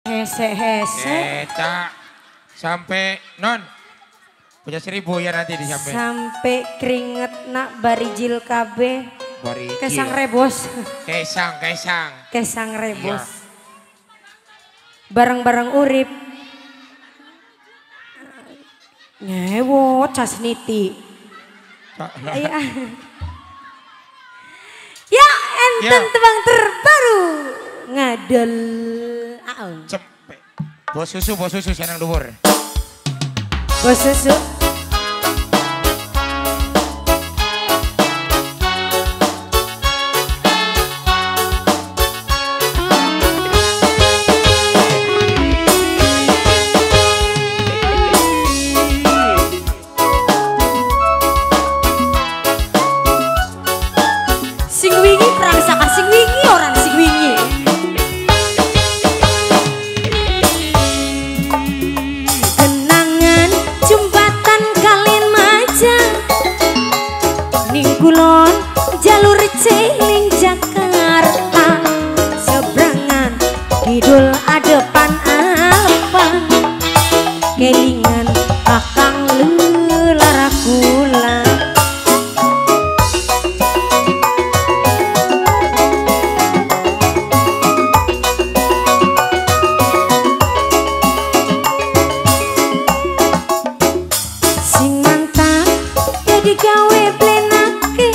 Hese-hese. Eta sampai non punya 1000 ya nanti disampai. Sampai keringet nak barijil KB. Barijil. Kesang rebos. Kesang rebos. Iya. Barang-barang urip. Nyewo cas niti. Iya. Ya enten Ya. tebang terbaru. Ngadel. Cepet. Bos susu senang dhuwur. Bos susu. Sing wingi perang saka sing wingi orang sing wingi. Kenangan jembatan kalian majang ning kulon jalur celing Jakarta seberangan kidul adepan alpang kelingan akang lelara kula. Sing mantap jadi gawe plenake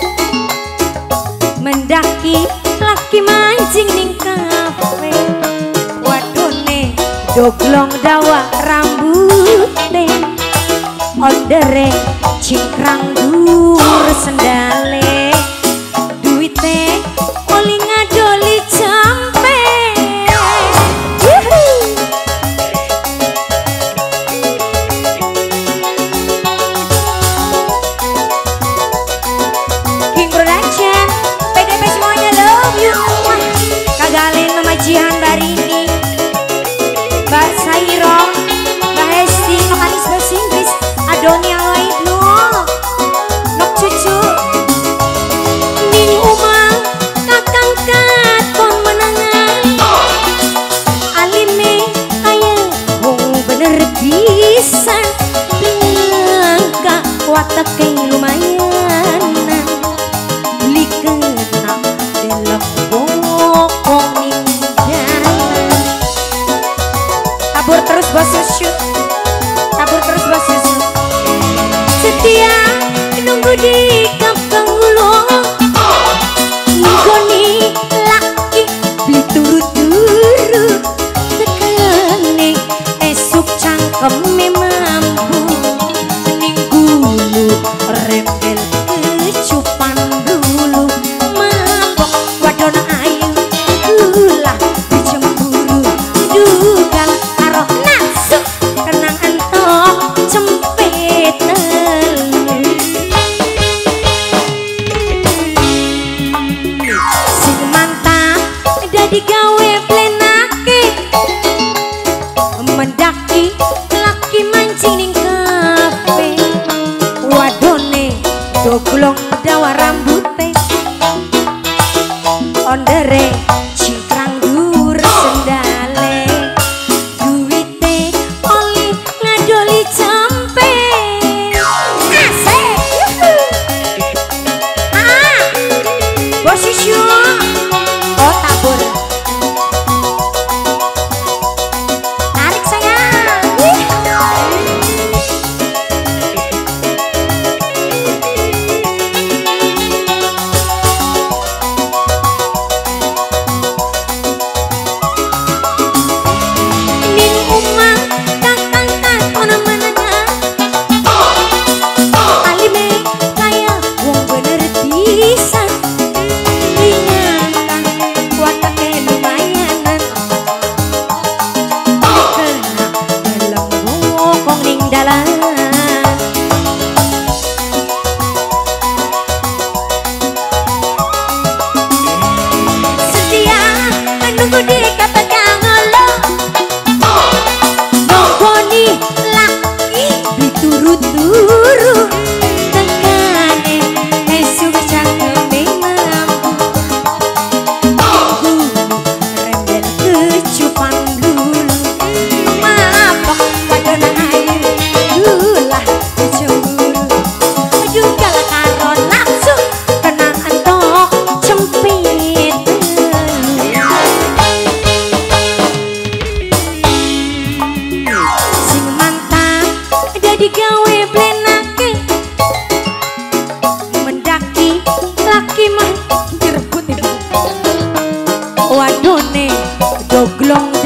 mendaki laki mancing ning kafe wadone doglong dawa rambute ondere cingkrang dur sendale duite oli ngadoli campe. King Production, PDP semuanya love you. Kagalin nama Jihan Barini, Mbak Sairo, Mbak Hesti, Nokanis bahasa Inggris, Adonia Loidno, Nok cucu, Ning Umang, Kakang Kat, Kon menangan, Alime, Ayah, Wong bener pisan, Langka, watak yang lumayan. Beli kena delok bokong ning jalan. Tabur terus bos susu, tabur terus bos susu. Setia nunggu di kampung ulo, nggoni laki beli turu-turu. Tekane esuk cangkeme mampu, ning gulu rempel kecupan dulu. Mabok wadon ayu ulah dicemburu dugan karo nafsu kenang entok cempet telu.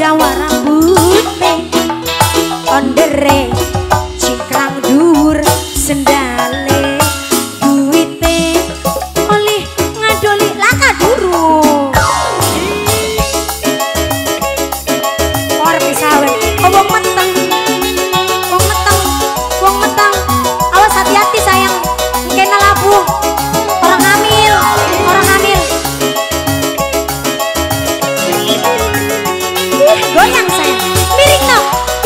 Jawa rambutnya ondere cingkrang dur sendale duwite oleh ngadoli laka durung or pisawe wong meteng awas hati-hati sayang kena labu orang hamil goyang sayang miring no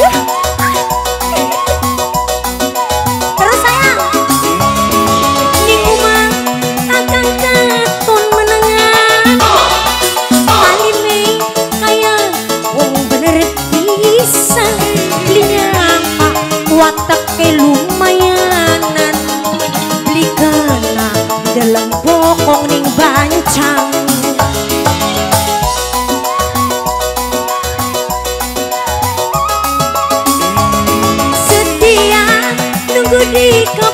terus sayang ning omah akang katon menengan alime kaya wong bener bisa belinya apa watake lumayanan beli kena dalam bokong ning bancang di